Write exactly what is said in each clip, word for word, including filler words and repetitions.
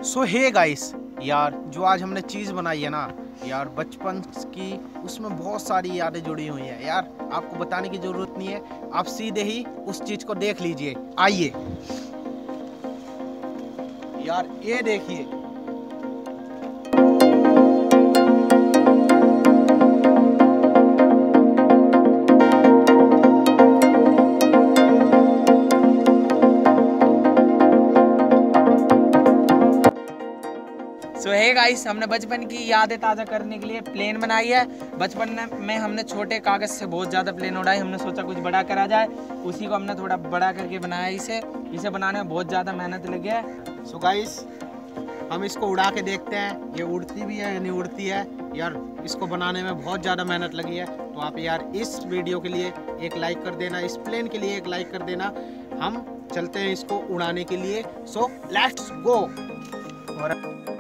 सो hey guys, यार जो आज हमने चीज़ बनाई है ना यार, बचपन की उसमें बहुत सारी यादें जुड़ी हुई हैं यार। आपको बताने की ज़रूरत नहीं है, आप सीधे ही उस चीज़ को देख लीजिए। आइए यार, ये देखिए। सो हे गाइस, हमने बचपन की यादें ताज़ा करने के लिए प्लेन बनाई है। बचपन में हमने छोटे कागज़ से बहुत ज़्यादा प्लेन उड़ाई। हमने सोचा कुछ बड़ा करा जाए, उसी को हमने थोड़ा बड़ा करके बनाया। इसे इसे बनाने में बहुत ज़्यादा मेहनत लगी है। सो गाइस, हम इसको उड़ा के देखते हैं, ये उड़ती भी है या नहीं उड़ती है। यार इसको बनाने में बहुत ज़्यादा मेहनत लगी है, तो आप यार इस वीडियो के लिए एक लाइक कर देना, इस प्लेन के लिए एक लाइक कर देना। हम चलते हैं इसको उड़ाने के लिए। So let's go. और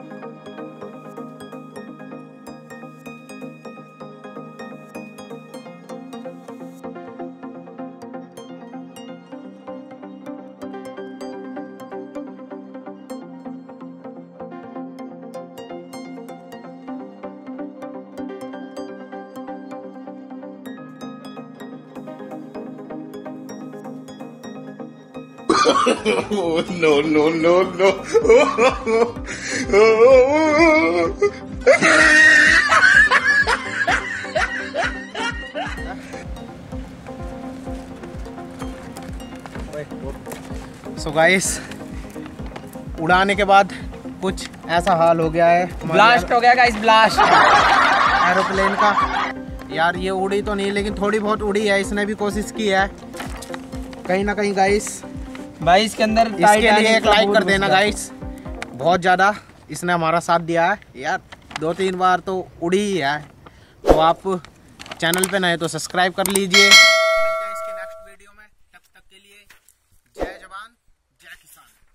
no, no, no, no. So guys, उड़ाने के बाद कुछ ऐसा हाल हो गया है, ब्लास्ट हो गया गाइस, ब्लास्ट एरोप्लेन का। यार ये उड़ी तो नहीं, लेकिन थोड़ी बहुत उड़ी है। इसने भी कोशिश की है कहीं ना कहीं गाइस। भाई इसके अंदर इसके लिए एक लाइक कर देना गाइस। बहुत ज़्यादा इसने हमारा साथ दिया है यार। दो तीन बार तो उड़ी ही है। तो आप चैनल पे नए तो सब्सक्राइब कर लीजिए। मिलते हैं इसके नेक्स्ट वीडियो में। तब तक के लिए जय जवान जय किसान।